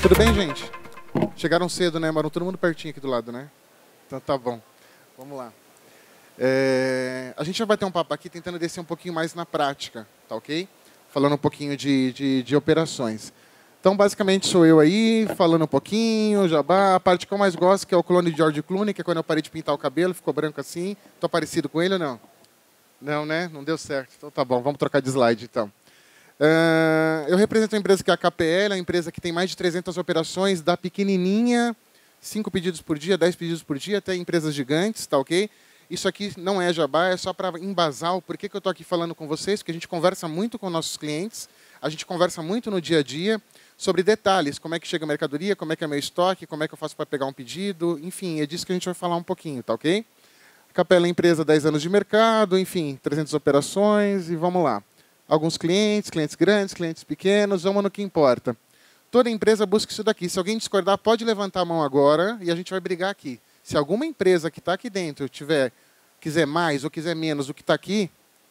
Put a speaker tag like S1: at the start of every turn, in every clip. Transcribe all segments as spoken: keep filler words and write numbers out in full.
S1: Tudo bem, gente? Chegaram cedo, né? Moram todo mundo pertinho aqui do lado, né? Então tá bom. Vamos lá. É... A gente vai bater um papo aqui tentando descer um pouquinho mais na prática, tá ok? Falando um pouquinho de, de, de operações. Então, basicamente, sou eu aí, falando um pouquinho, jabá. A parte que eu mais gosto, que é o clone de George Clooney, que é quando eu parei de pintar o cabelo, ficou branco assim. Tô parecido com ele ou não? Não, né? Não deu certo. Então tá bom, vamos trocar de slide, então. Uh, eu represento uma empresa que é a K P L, uma empresa que tem mais de trezentas operações, da pequenininha, cinco pedidos por dia, dez pedidos por dia, até empresas gigantes, tá ok? Isso aqui não é jabá, é só para embasar o porquê que eu estou aqui falando com vocês, porque a gente conversa muito com nossos clientes, a gente conversa muito no dia a dia sobre detalhes, como é que chega a mercadoria, como é que é meu estoque, como é que eu faço para pegar um pedido, enfim, é disso que a gente vai falar um pouquinho, tá ok? A K P L é empresa, dez anos de mercado, enfim, trezentas operações e vamos lá. Alguns clientes, clientes grandes, clientes pequenos, vamos no que importa. Toda empresa busca isso daqui. Se alguém discordar, pode levantar a mão agora e a gente vai brigar aqui. Se alguma empresa que está aqui dentro tiver, quiser mais ou quiser menos do que está aqui,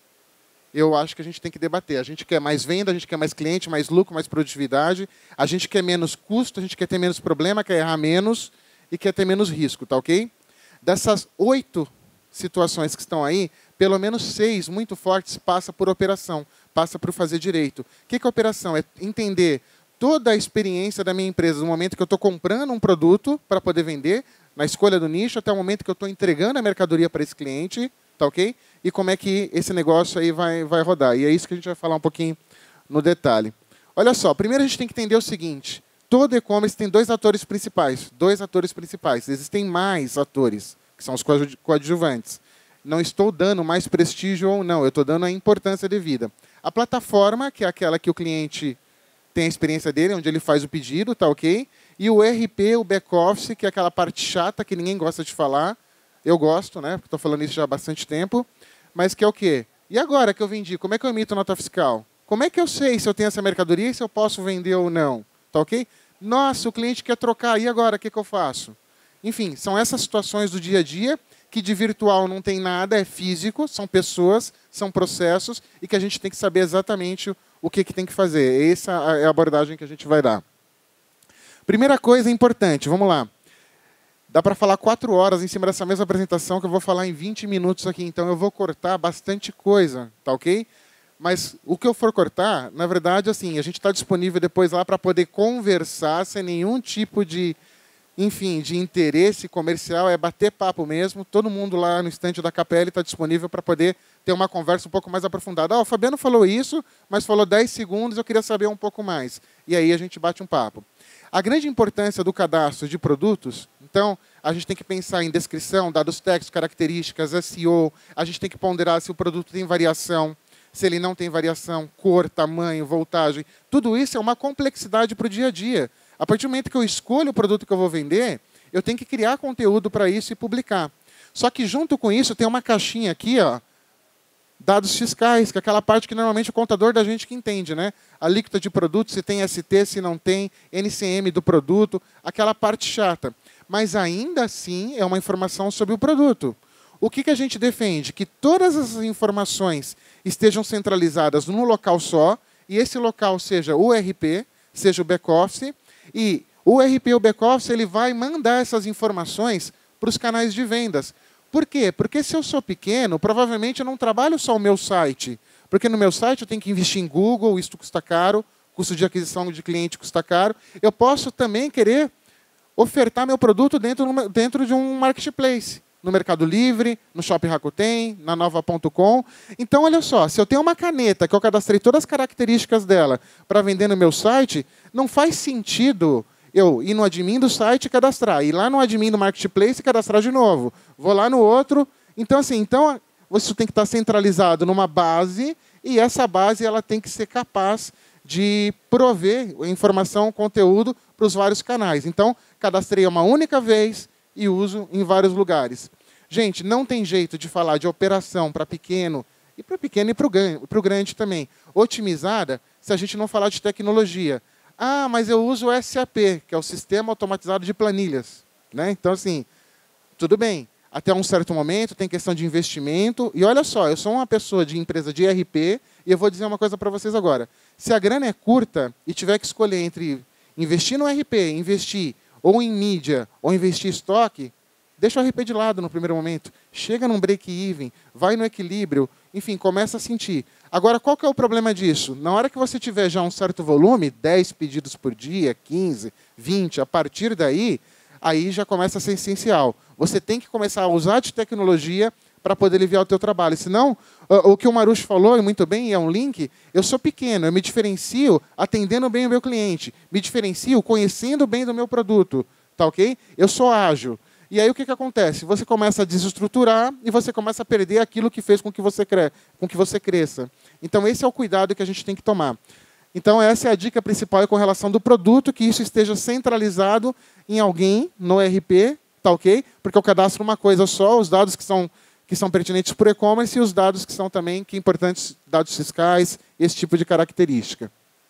S1: eu acho que a gente tem que debater. A gente quer mais venda, a gente quer mais cliente, mais lucro, mais produtividade. A gente quer menos custo, a gente quer ter menos problema, quer errar menos e quer ter menos risco, tá ok? Dessas oito situações que estão aí, pelo menos seis muito fortes passa por operação, passa por fazer direito. O que é operação? É entender toda a experiência da minha empresa, no momento que eu estou comprando um produto para poder vender, na escolha do nicho, até o momento que eu estou entregando a mercadoria para esse cliente, tá ok? E como é que esse negócio aí vai, vai rodar. E é isso que a gente vai falar um pouquinho no detalhe. Olha só, primeiro a gente tem que entender o seguinte, todo e-commerce tem dois atores principais, dois atores principais, existem mais atores, que são os coadjuvantes. Não estou dando mais prestígio ou não, eu estou dando a importância devida. A plataforma, que é aquela que o cliente tem a experiência dele, onde ele faz o pedido, tá ok? E o E R P, o back-office, que é aquela parte chata que ninguém gosta de falar. Eu gosto, né? Porque estou falando isso já há bastante tempo. Mas que é o quê? E agora que eu vendi, como é que eu emito nota fiscal? Como é que eu sei se eu tenho essa mercadoria e se eu posso vender ou não? Tá ok? Nossa, o cliente quer trocar, e agora? O que, que eu faço? Enfim, são essas situações do dia a dia que de virtual não tem nada, é físico, são pessoas, são processos, e que a gente tem que saber exatamente o que, que tem que fazer. Essa é a abordagem que a gente vai dar. Primeira coisa importante, vamos lá. Dá para falar quatro horas em cima dessa mesma apresentação, que eu vou falar em vinte minutos aqui, então eu vou cortar bastante coisa, tá ok? Mas o que eu for cortar, na verdade, assim, a gente está disponível depois lá para poder conversar sem nenhum tipo de... Enfim, de interesse comercial, é bater papo mesmo. Todo mundo lá no estande da K P L está disponível para poder ter uma conversa um pouco mais aprofundada. Ah, o Fabiano falou isso, mas falou dez segundos, eu queria saber um pouco mais. E aí a gente bate um papo. A grande importância do cadastro de produtos, então, a gente tem que pensar em descrição, dados técnicos, características, S E O, a gente tem que ponderar se o produto tem variação, se ele não tem variação, cor, tamanho, voltagem. Tudo isso é uma complexidade para o dia a dia. A partir do momento que eu escolho o produto que eu vou vender, eu tenho que criar conteúdo para isso e publicar. Só que junto com isso tem uma caixinha aqui, ó, dados fiscais, que é aquela parte que normalmente o contador da gente que entende, né? Alíquota de produto, se tem S T, se não tem, N C M do produto, aquela parte chata. Mas ainda assim é uma informação sobre o produto. O que, que a gente defende? Que todas essas informações estejam centralizadas num local só, e esse local seja o E R P, seja o back-office, e o E R P, o back-office, ele vai mandar essas informações para os canais de vendas. Por quê? Porque se eu sou pequeno, provavelmente eu não trabalho só o meu site. Porque no meu site eu tenho que investir em Google, isso custa caro, custo de aquisição de cliente custa caro. Eu posso também querer ofertar meu produto dentro, dentro de um marketplace. No Mercado Livre, no Shopping Rakuten, na Nova ponto com. Então, olha só, se eu tenho uma caneta que eu cadastrei todas as características dela para vender no meu site, não faz sentido eu ir no admin do site e cadastrar, ir lá no admin do marketplace e cadastrar de novo. Vou lá no outro. Então, assim, então, isso tem que estar centralizado numa base e essa base ela tem que ser capaz de prover informação, conteúdo para os vários canais. Então, cadastrei uma única vez e uso em vários lugares. Gente, não tem jeito de falar de operação para pequeno, e para pequeno e para o grande também, otimizada, se a gente não falar de tecnologia. Ah, mas eu uso o S A P, que é o Sistema Automatizado de Planilhas. Né? Então, assim, tudo bem. Até um certo momento tem questão de investimento. E olha só, eu sou uma pessoa de empresa de E R P, e eu vou dizer uma coisa para vocês agora. Se a grana é curta e tiver que escolher entre investir no R P, investir ou em mídia, ou investir em estoque, deixa o R P de lado no primeiro momento. Chega num break-even, vai no equilíbrio, enfim, começa a sentir. Agora, qual que é o problema disso? Na hora que você tiver já um certo volume, dez pedidos por dia, quinze, vinte, a partir daí, aí já começa a ser essencial. Você tem que começar a usar de tecnologia para poder aliviar o teu trabalho. Senão, o que o Marucho falou, e muito bem, é um link, eu sou pequeno, eu me diferencio atendendo bem o meu cliente, me diferencio conhecendo bem do meu produto, tá ok? Eu sou ágil. E aí o que, que acontece? Você começa a desestruturar e você começa a perder aquilo que fez com que você, cre... com que você cresça. Então, esse é o cuidado que a gente tem que tomar. Então, essa é a dica principal com relação do produto, que isso esteja centralizado em alguém no R P, tá ok? Porque eu cadastro uma coisa só, os dados que são, que são pertinentes para o e-commerce e os dados que são também que importantes, dados fiscais, esse tipo de característica.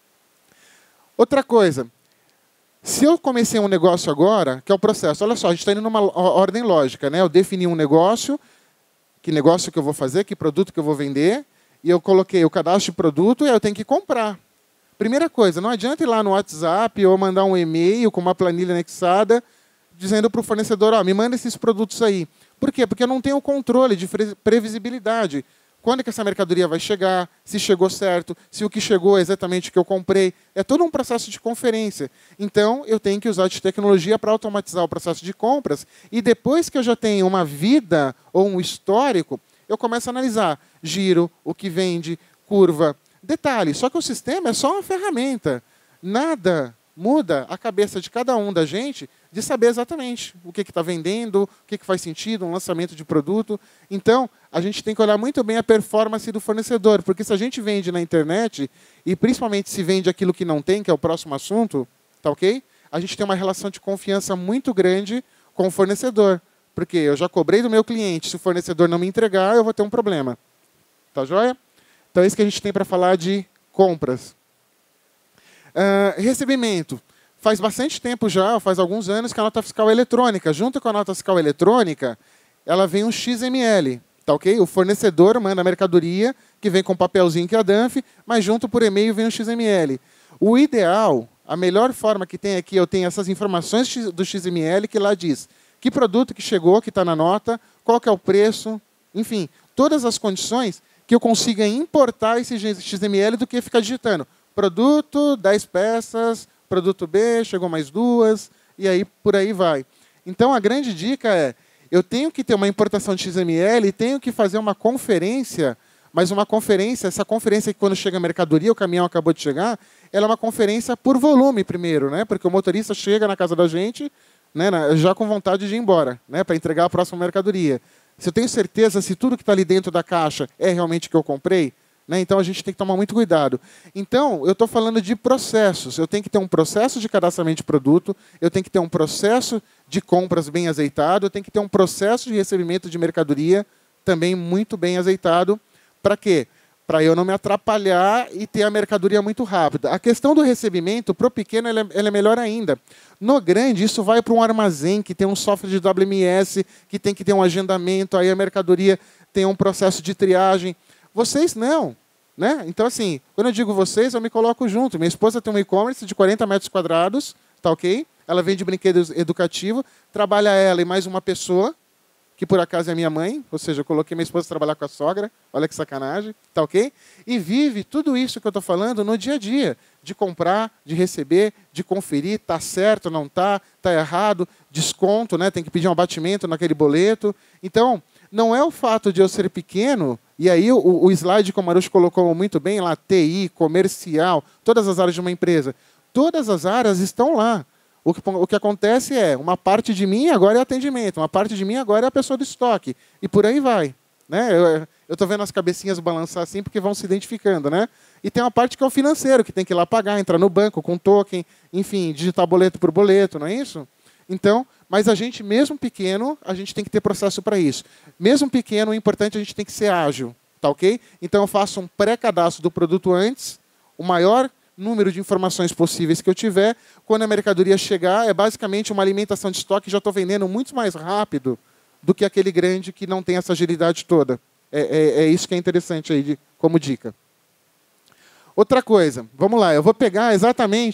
S1: Outra coisa. Se eu comecei um negócio agora, que é o processo, olha só, a gente está indo numa ordem lógica, né? Eu defini um negócio, que negócio que eu vou fazer, que produto que eu vou vender, e eu coloquei o cadastro de produto e aí eu tenho que comprar. Primeira coisa, não adianta ir lá no WhatsApp ou mandar um e-mail com uma planilha anexada, dizendo para o fornecedor, ó, me manda esses produtos aí. Por quê? Porque eu não tenho controle de previsibilidade. Quando é que essa mercadoria vai chegar, se chegou certo, se o que chegou é exatamente o que eu comprei. É todo um processo de conferência. Então, eu tenho que usar de tecnologia para automatizar o processo de compras. E depois que eu já tenho uma vida ou um histórico, eu começo a analisar giro, o que vende, curva. Detalhe, só que o sistema é só uma ferramenta. Nada muda a cabeça de cada um da gente de saber exatamente o que está vendendo, o que, que faz sentido, um lançamento de produto. Então, a gente tem que olhar muito bem a performance do fornecedor, porque se a gente vende na internet, e principalmente se vende aquilo que não tem, que é o próximo assunto, tá ok? A gente tem uma relação de confiança muito grande com o fornecedor, porque eu já cobrei do meu cliente, se o fornecedor não me entregar, eu vou ter um problema. Tá joia? Então, é isso que a gente tem para falar de compras. Uh, recebimento. Faz bastante tempo já, faz alguns anos, que a nota fiscal é eletrônica. Junto com a nota fiscal eletrônica, ela vem um X M L. Tá ok? O fornecedor manda a mercadoria, que vem com papelzinho que é a D A N F, mas junto por e-mail vem um X M L. O ideal, a melhor forma que tem aqui, eu tenho essas informações do X M L, que lá diz que produto que chegou, que está na nota, qual que é o preço, enfim, todas as condições que eu consiga importar esse X M L do que ficar digitando. Produto, dez peças, produto B, chegou mais duas, e aí por aí vai. Então, a grande dica é, eu tenho que ter uma importação de X M L e tenho que fazer uma conferência, mas uma conferência, essa conferência que quando chega a mercadoria, o caminhão acabou de chegar, ela é uma conferência por volume primeiro, né? Porque o motorista chega na casa da gente, né, já com vontade de ir embora, né, para entregar a próxima mercadoria. Se eu tenho certeza se tudo que está ali dentro da caixa é realmente o que eu comprei, né, então a gente tem que tomar muito cuidado. Então, eu estou falando de processos. Eu tenho que ter um processo de cadastramento de produto, eu tenho que ter um processo de compras bem azeitado, eu tenho que ter um processo de recebimento de mercadoria também muito bem azeitado. Para quê? Para eu não me atrapalhar e ter a mercadoria muito rápida. A questão do recebimento, para o pequeno, ela é, ela é melhor ainda. No grande, isso vai para um armazém que tem um software de W M S, que tem que ter um agendamento, aí a mercadoria tem um processo de triagem. Vocês não. Né? Então, assim, quando eu digo vocês, eu me coloco junto. Minha esposa tem um e-commerce de quarenta metros quadrados, tá ok? Ela vende brinquedo educativo, trabalha ela e mais uma pessoa, que por acaso é minha mãe, ou seja, eu coloquei minha esposa trabalhar com a sogra, olha que sacanagem, tá ok? E vive tudo isso que eu estou falando no dia a dia, de comprar, de receber, de conferir, tá certo, não tá, tá errado, desconto, né? Tem que pedir um abatimento naquele boleto. Então, não é o fato de eu ser pequeno, e aí o, o slide que o Marucho colocou muito bem lá, T I, comercial, todas as áreas de uma empresa, todas as áreas estão lá. O que, o que acontece é, uma parte de mim agora é atendimento, uma parte de mim agora é a pessoa do estoque. E por aí vai. Né? Eu estou vendo as cabecinhas balançar assim porque vão se identificando. Né? E tem uma parte que é o financeiro, que tem que ir lá pagar, entrar no banco com token, enfim, digitar boleto por boleto, não é isso? Então, mas a gente, mesmo pequeno, a gente tem que ter processo para isso. Mesmo pequeno, o importante é a gente tem que ser ágil. Tá ok? Então, eu faço um pré-cadastro do produto antes, o maior número de informações possíveis que eu tiver. Quando a mercadoria chegar, é basicamente uma alimentação de estoque, já estou vendendo muito mais rápido do que aquele grande que não tem essa agilidade toda. É, é, é isso que é interessante aí de, como dica. Outra coisa, vamos lá, eu vou pegar exatamente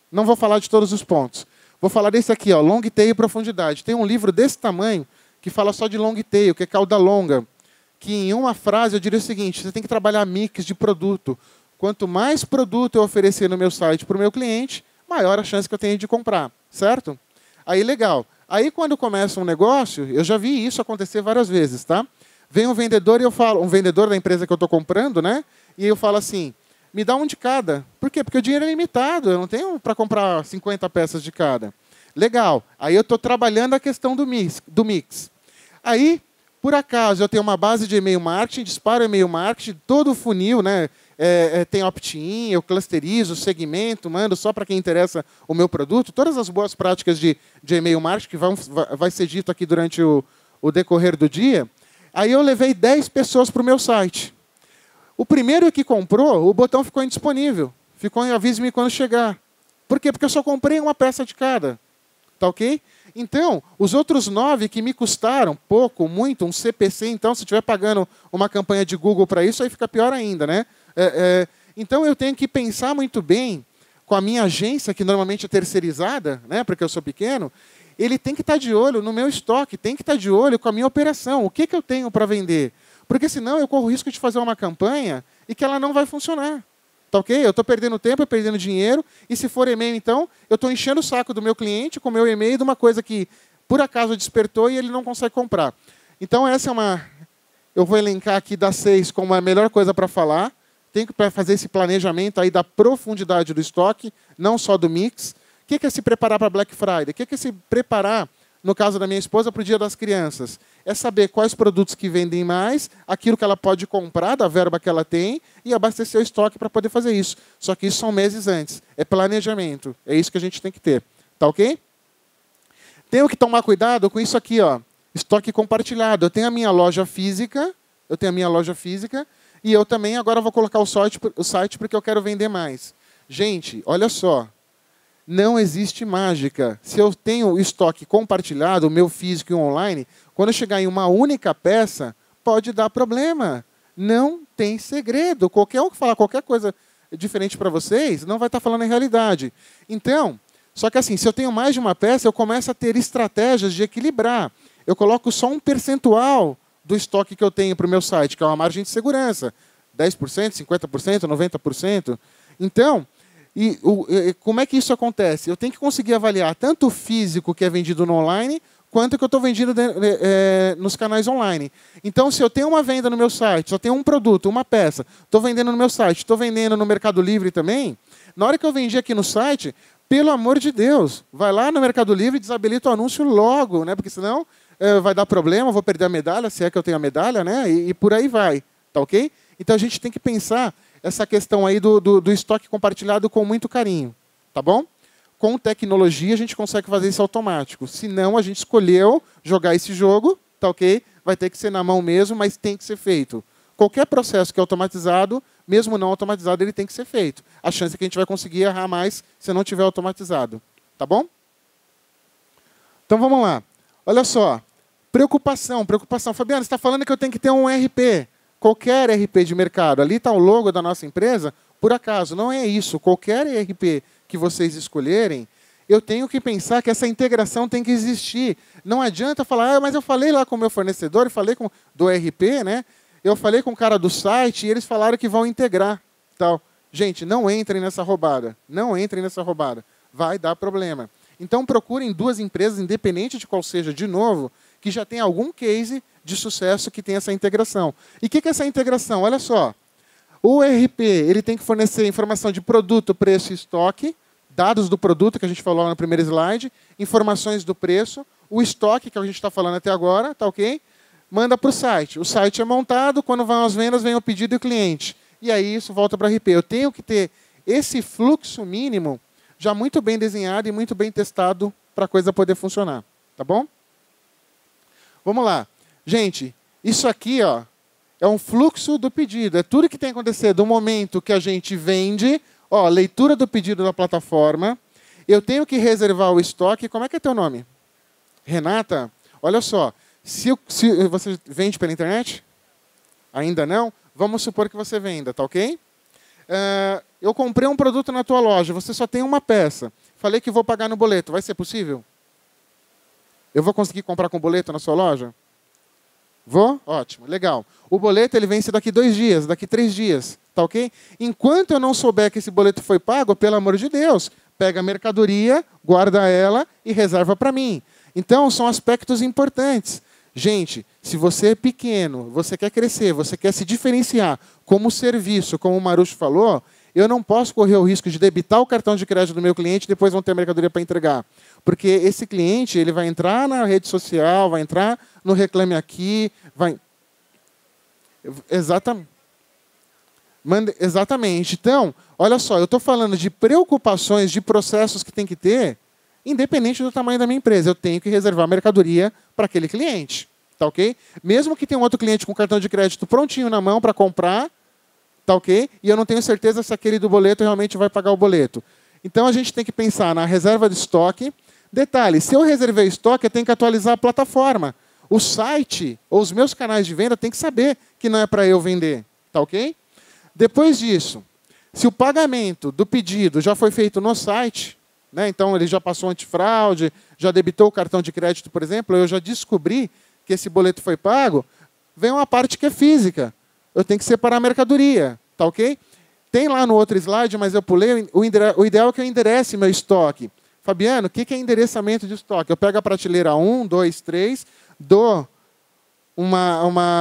S1: Não vou falar de todos os pontos. Vou falar desse aqui, ó, long tail e profundidade. Tem um livro desse tamanho que fala só de long tail, que é cauda longa. Que em uma frase eu diria o seguinte, você tem que trabalhar mix de produto. Quanto mais produto eu oferecer no meu site para o meu cliente, maior a chance que eu tenho de comprar, certo? Aí, legal. Aí, quando começa um negócio, eu já vi isso acontecer várias vezes, tá? Vem um vendedor e eu falo, um vendedor da empresa que eu estou comprando, né? E eu falo assim, me dá um de cada. Por quê? Porque o dinheiro é limitado, eu não tenho para comprar cinquenta peças de cada. Legal. Aí eu estou trabalhando a questão do mix, do mix. Aí, por acaso, eu tenho uma base de e-mail marketing, disparo e-mail marketing, todo o funil, né? É, é, tem opt-in, eu clusterizo, segmento, mando só para quem interessa o meu produto. Todas as boas práticas de, de e-mail marketing que vão, vai ser dito aqui durante o, o decorrer do dia. Aí eu levei dez pessoas para o meu site. O primeiro que comprou, o botão ficou indisponível. Ficou em avise-me quando chegar. Por quê? Porque eu só comprei uma peça de cada. Tá ok? Então, os outros nove que me custaram pouco, muito, um C P C, então, se estiver pagando uma campanha de Google para isso, aí fica pior ainda, né? É, é, então, eu tenho que pensar muito bem com a minha agência, que normalmente é terceirizada, né, porque eu sou pequeno, ele tem que estar de olho no meu estoque, tem que estar de olho com a minha operação. O que, que eu tenho para vender? Porque senão eu corro o risco de fazer uma campanha e que ela não vai funcionar. Tá ok? Eu estou perdendo tempo, eu perdendo dinheiro, e se for e-mail, então, eu estou enchendo o saco do meu cliente com o meu e-mail de uma coisa que, por acaso, despertou e ele não consegue comprar. Então, essa é uma... Eu vou elencar aqui das seis como a melhor coisa para falar. Tem que fazer esse planejamento aí da profundidade do estoque, não só do mix. O que é se preparar para Black Friday? O que é se preparar, no caso da minha esposa, para o Dia das Crianças? É saber quais produtos que vendem mais, aquilo que ela pode comprar, da verba que ela tem, e abastecer o estoque para poder fazer isso. Só que isso são meses antes. É planejamento. É isso que a gente tem que ter. Tá ok? Tenho que tomar cuidado com isso aqui, ó. Estoque compartilhado. Eu tenho a minha loja física, eu tenho a minha loja física, e eu também agora vou colocar o site, o site porque eu quero vender mais. Gente, olha só. Não existe mágica. Se eu tenho o estoque compartilhado, o meu físico e o online, quando eu chegar em uma única peça, pode dar problema. Não tem segredo. Qualquer um que falar qualquer coisa diferente para vocês, não vai estar falando em realidade. Então, só que assim, se eu tenho mais de uma peça, eu começo a ter estratégias de equilibrar. Eu coloco só um percentual do estoque que eu tenho para o meu site, que é uma margem de segurança. dez por cento, cinquenta por cento, noventa por cento. Então... E o, como é que isso acontece? Eu tenho que conseguir avaliar tanto o físico que é vendido no online, quanto o que eu estou vendendo de, é, nos canais online. Então, se eu tenho uma venda no meu site, só tenho um produto, uma peça, estou vendendo no meu site, estou vendendo no Mercado Livre também, na hora que eu vendi aqui no site, pelo amor de Deus, vai lá no Mercado Livre e desabilita o anúncio logo, né? Porque senão é, vai dar problema, eu vou perder a medalha, se é que eu tenho a medalha, né? E, e por aí vai, tá ok? Então, a gente tem que pensar essa questão aí do, do, do estoque compartilhado com muito carinho, tá bom? Com tecnologia a gente consegue fazer isso automático. Se não, a gente escolheu jogar esse jogo, tá ok? Vai ter que ser na mão mesmo, mas tem que ser feito. Qualquer processo que é automatizado, mesmo não automatizado, ele tem que ser feito. A chance é que a gente vai conseguir errar mais se não tiver automatizado, tá bom? Então vamos lá. Olha só, preocupação, preocupação. Fabiano, você está falando que eu tenho que ter um R P. Qualquer R P de mercado, ali está o logo da nossa empresa, por acaso, não é isso. Qualquer R P que vocês escolherem, eu tenho que pensar que essa integração tem que existir. Não adianta falar, ah, mas eu falei lá com o meu fornecedor, eu falei com do R P, né? Eu falei com o cara do site e eles falaram que vão integrar. Tal. Gente, não entrem nessa roubada. Não entrem nessa roubada. Vai dar problema. Então procurem duas empresas, independente de qual seja, de novo, que já tem algum case de sucesso que tem essa integração. E o que, que é essa integração? Olha só. O R P ele tem que fornecer informação de produto, preço e estoque, dados do produto, que a gente falou lá no primeiro slide, informações do preço, o estoque, que a gente está falando até agora, tá ok? Manda para o site. O site é montado, quando vão as vendas, vem o pedido e o cliente. E aí isso volta para o R P. Eu tenho que ter esse fluxo mínimo já muito bem desenhado e muito bem testado para a coisa poder funcionar. Tá bom? Vamos lá. Gente, isso aqui ó, é um fluxo do pedido. É tudo que tem que acontecer do momento que a gente vende, ó, leitura do pedido da plataforma. Eu tenho que reservar o estoque. Como é que é teu nome? Renata? Olha só. Se, eu, se você vende pela internet? Ainda não? Vamos supor que você venda, tá ok? Uh, eu comprei um produto na tua loja, você só tem uma peça. Falei que vou pagar no boleto. Vai ser possível? Eu vou conseguir comprar com boleto na sua loja? Vou? Ótimo, legal. O boleto ele vence daqui dois dias, daqui três dias. Tá ok? Enquanto eu não souber que esse boleto foi pago, pelo amor de Deus, pega a mercadoria, guarda ela e reserva para mim. Então, são aspectos importantes. Gente, se você é pequeno, você quer crescer, você quer se diferenciar como serviço, como o Marucho falou, eu não posso correr o risco de debitar o cartão de crédito do meu cliente e depois não ter mercadoria para entregar. Porque esse cliente ele vai entrar na rede social, vai entrar no Reclame Aqui, vai... Exatamente. Exatamente. Então, olha só, eu estou falando de preocupações, de processos que tem que ter, independente do tamanho da minha empresa. Eu tenho que reservar mercadoria para aquele cliente. Tá ok? Mesmo que tenha um outro cliente com cartão de crédito prontinho na mão para comprar, tá ok? E eu não tenho certeza se aquele do boleto realmente vai pagar o boleto. Então, a gente tem que pensar na reserva de estoque. Detalhe, se eu reservei estoque, eu tenho que atualizar a plataforma. O site ou os meus canais de venda têm que saber que não é para eu vender. Tá ok? Depois disso, se o pagamento do pedido já foi feito no site, né, então ele já passou antifraude, já debitou o cartão de crédito, por exemplo, eu já descobri que esse boleto foi pago, vem uma parte que é física. Eu tenho que separar a mercadoria, tá ok? Tem lá no outro slide, mas eu pulei, o, o ideal é que eu enderece meu estoque. Fabiano, o que é endereçamento de estoque? Eu pego a prateleira um, dois, três, dou uma,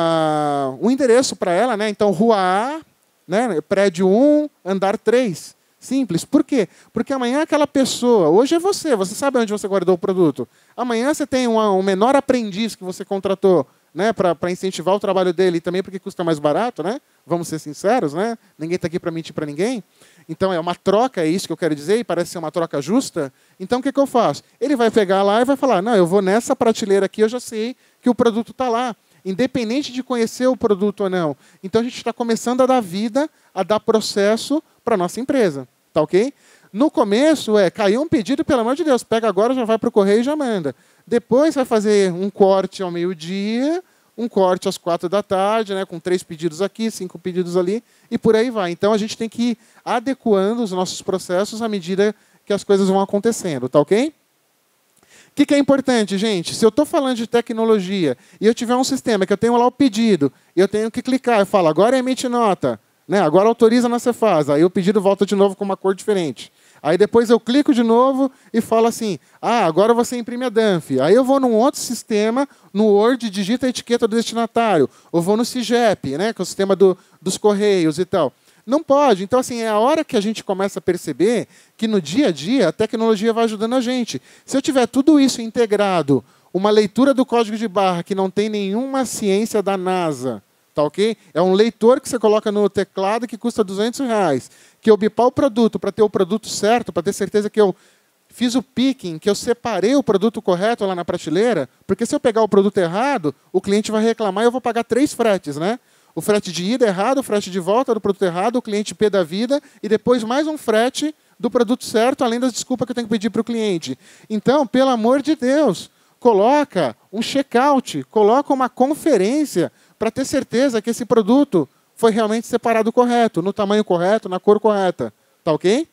S1: uma, um endereço para ela, né? Então, rua A, né? Prédio um, andar três. Simples. Por quê? Porque amanhã aquela pessoa, hoje é você, você sabe onde você guardou o produto. Amanhã você tem uma, um menor aprendiz que você contratou, né, para incentivar o trabalho dele e também porque custa mais barato, né? Vamos ser sinceros, né? Ninguém está aqui para mentir para ninguém. Então, é uma troca, é isso que eu quero dizer, e parece ser uma troca justa. Então, o que, que eu faço? Ele vai pegar lá e vai falar, não, eu vou nessa prateleira aqui, eu já sei que o produto está lá, independente de conhecer o produto ou não. Então, a gente está começando a dar vida, a dar processo para a nossa empresa. Tá ok? No começo, é, caiu um pedido, pelo amor de Deus, pega agora, já vai para o correio e já manda. Depois vai fazer um corte ao meio-dia, um corte às quatro da tarde, né, com três pedidos aqui, cinco pedidos ali, e por aí vai. Então, a gente tem que ir adequando os nossos processos à medida que as coisas vão acontecendo, tá ok? O que, que é importante, gente? Se eu estou falando de tecnologia e eu tiver um sistema que eu tenho lá o pedido, e eu tenho que clicar, eu falo, agora emite nota, né, agora autoriza na Cefaz, aí o pedido volta de novo com uma cor diferente. Aí depois eu clico de novo e falo assim, ah, agora você imprime a D A N F. Aí eu vou num outro sistema, no Word, digita a etiqueta do destinatário. Ou vou no CIGEP, né, que é o sistema do, dos Correios e tal. Não pode. Então, assim, é a hora que a gente começa a perceber que no dia a dia a tecnologia vai ajudando a gente. Se eu tiver tudo isso integrado, uma leitura do código de barra que não tem nenhuma ciência da NASA, tá ok? É um leitor que você coloca no teclado que custa duzentos reais. Que eu bipar o produto para ter o produto certo, para ter certeza que eu fiz o picking, que eu separei o produto correto lá na prateleira, porque se eu pegar o produto errado, o cliente vai reclamar e eu vou pagar três fretes, né? O frete de ida errado, o frete de volta do produto errado, o cliente P da vida, e depois mais um frete do produto certo, além das desculpas que eu tenho que pedir para o cliente. Então, pelo amor de Deus, coloca um check-out, coloca uma conferência para ter certeza que esse produto foi realmente separado correto, no tamanho correto, na cor correta. Tá ok?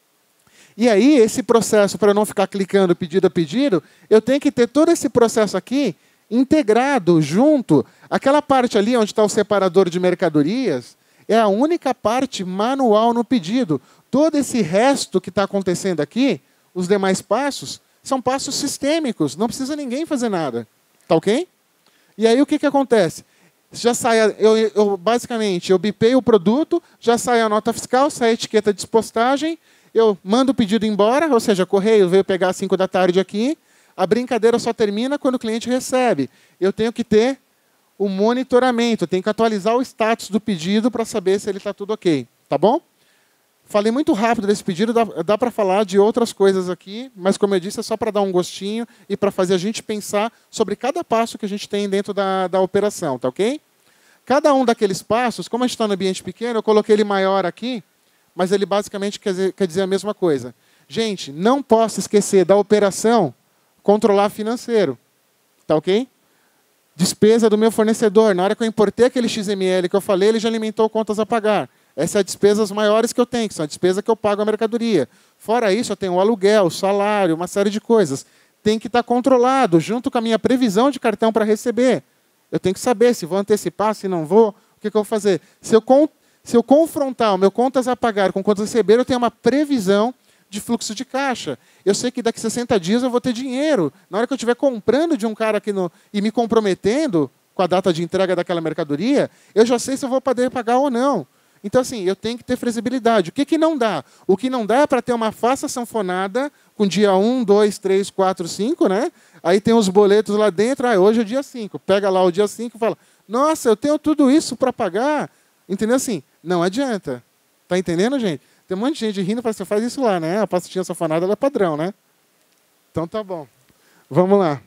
S1: E aí, esse processo, para eu não ficar clicando pedido a pedido, eu tenho que ter todo esse processo aqui integrado, junto. Aquela parte ali onde está o separador de mercadorias é a única parte manual no pedido. Todo esse resto que está acontecendo aqui, os demais passos, são passos sistêmicos. Não precisa ninguém fazer nada. Tá ok? E aí, o que, que acontece? Já sai, eu, eu, basicamente, eu bipei o produto, já sai a nota fiscal, sai a etiqueta de despostagem, eu mando o pedido embora, ou seja, o correio veio pegar às cinco da tarde aqui, a brincadeira só termina quando o cliente recebe. Eu tenho que ter o monitoramento, eu tenho que atualizar o status do pedido para saber se ele está tudo ok. Tá bom? Falei muito rápido desse pedido, dá, dá para falar de outras coisas aqui, mas, como eu disse, é só para dar um gostinho e para fazer a gente pensar sobre cada passo que a gente tem dentro da, da operação, tá ok? Cada um daqueles passos, como a gente está no ambiente pequeno, eu coloquei ele maior aqui, mas ele basicamente quer dizer, quer dizer a mesma coisa. Gente, não posso esquecer da operação controlar financeiro, tá ok? Despesa do meu fornecedor. Na hora que eu importei aquele X M L que eu falei, ele já alimentou contas a pagar. Essas são as despesas maiores que eu tenho, que são a despesa que eu pago a mercadoria. Fora isso, eu tenho o aluguel, o salário, uma série de coisas. Tem que estar controlado, junto com a minha previsão de cartão para receber. Eu tenho que saber se vou antecipar, se não vou, o que, que eu vou fazer. Se eu, con se eu confrontar o meu contas a pagar com contas a receber, eu tenho uma previsão de fluxo de caixa. Eu sei que daqui a sessenta dias eu vou ter dinheiro. Na hora que eu estiver comprando de um cara aqui no, e me comprometendo com a data de entrega daquela mercadoria, eu já sei se eu vou poder pagar ou não. Então, assim, eu tenho que ter flexibilidade. O que, que não dá? O que não dá é para ter uma faça sanfonada com dia um, dois, três, quatro, cinco, né? Aí tem os boletos lá dentro, ah, hoje é o dia cinco. Pega lá o dia cinco e fala, nossa, eu tenho tudo isso para pagar. Entendeu assim? Não adianta. Tá entendendo, gente? Tem um monte de gente rindo, você faz isso lá, né? A pastinha sanfonada ela é padrão, né? Então tá bom. Vamos lá.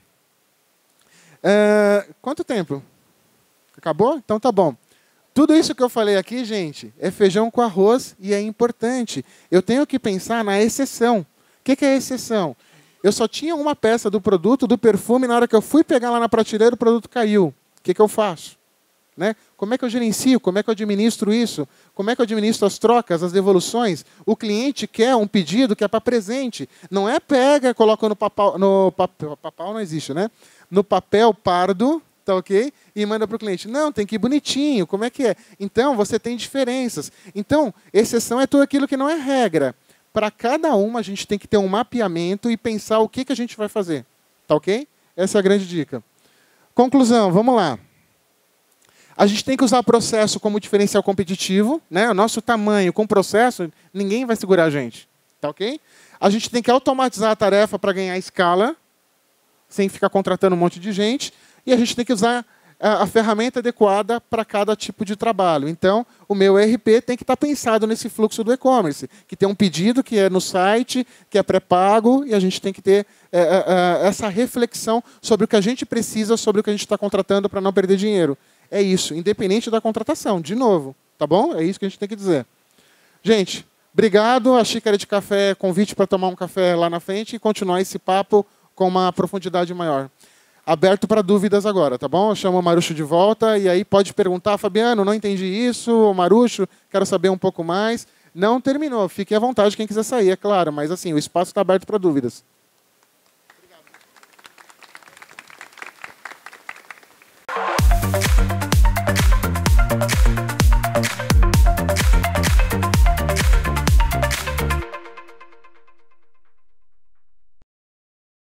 S1: É, quanto tempo? Acabou? Então tá bom. Tudo isso que eu falei aqui, gente, é feijão com arroz e é importante. Eu tenho que pensar na exceção. O que, que é a exceção? Eu só tinha uma peça do produto, do perfume, na hora que eu fui pegar lá na prateleira, o produto caiu. O que, que eu faço? Né? Como é que eu gerencio? Como é que eu administro isso? Como é que eu administro as trocas, as devoluções? O cliente quer um pedido que é para presente. Não é pega, coloca no papel, no papel, papel não existe, né? No papel pardo, tá ok? E manda para o cliente. Não, tem que ir bonitinho. Como é que é? Então, você tem diferenças. Então, exceção é tudo aquilo que não é regra. Para cada uma, a gente tem que ter um mapeamento e pensar o que, que a gente vai fazer. Tá ok? Essa é a grande dica. Conclusão, vamos lá. A gente tem que usar o processo como diferencial competitivo, né? O nosso tamanho com processo, ninguém vai segurar a gente. Tá ok? A gente tem que automatizar a tarefa para ganhar escala, sem ficar contratando um monte de gente. E a gente tem que usar a, a ferramenta adequada para cada tipo de trabalho. Então, o meu E R P tem que estar pensado nesse fluxo do e-commerce, que tem um pedido que é no site, que é pré-pago, e a gente tem que ter é, é, essa reflexão sobre o que a gente precisa, sobre o que a gente está contratando para não perder dinheiro. É isso, independente da contratação, de novo. Tá bom? É isso que a gente tem que dizer. Gente, obrigado. A xícara de café é convite para tomar um café lá na frente e continuar esse papo com uma profundidade maior. Aberto para dúvidas agora, tá bom? Eu chamo o Marucho de volta e aí pode perguntar, Fabiano, não entendi isso, Marucho, quero saber um pouco mais. Não terminou, fique à vontade quem quiser sair, é claro, mas assim, o espaço está aberto para dúvidas.